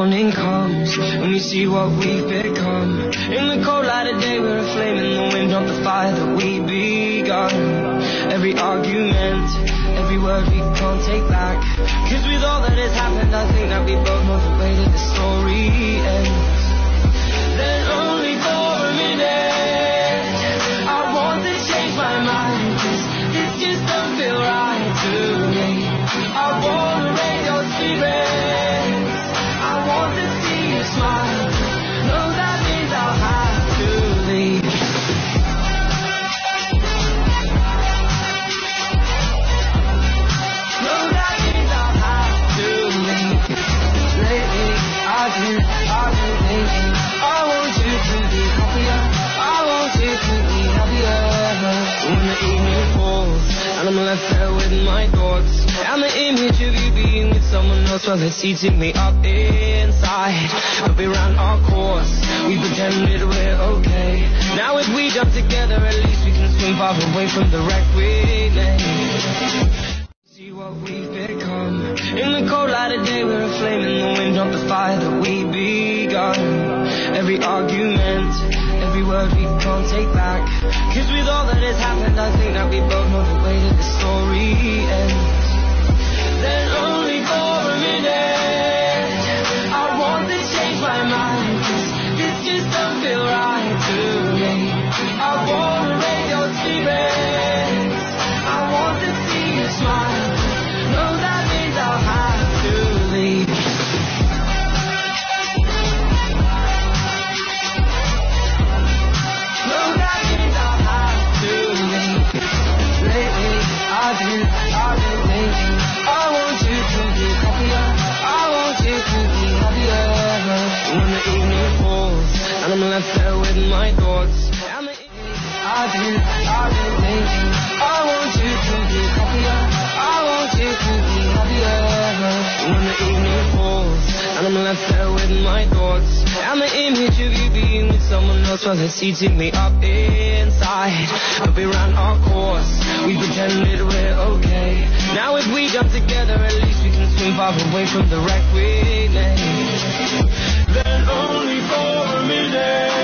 morning comes, when we see what we've become. In the cold light of day, we're a flame in the wind of the fire that we begun. Every argument, every word we can't take back. Cause with all that has happened, I think that we both know the way that the story ends. Then only for a minute, I want to change my mind, cause this just don't feel right to me. I wanna raise your spirits, I want to see you smile. No, that means I'll have to leave. No, that means I'll have to leave. Lately, I've been thinking, I want you to be happier, I want you to be happier. When the evening falls, and I'm left there with my thoughts, and the image of you being with someone else, well, it's eating me up inside. But we ran our course, we pretended we're okay. Now if we jump together, at least we can swim far away from the wreck we made. See what we've become. In the cold light of day, we're a flame in the wind of the fire that we begun. Every argument, every word we can't take back. Cause with all that has happened, I think that we both know the way that the story ends. Then only for a minute, I want to change my mind, cause this just don't feel right to me. I wanna raise your spirits, I want to see you smile. No, that means I'll have to leave. No, that means I'll have to leave. Lately, I've been thinking, I want you to be happier, I want you to be happier. When the evening falls, and I'm left there with my thoughts, I've been thinking, I want you to be happier, I want you to be happier. When the evening falls, and I'm left there with my thoughts, and the image of you being with someone else, well, it's eating me up inside. But we ran our course, we pretended we're okay. Now if we jump together, at least we can swim far away from the wreck we made. Then only for a minute,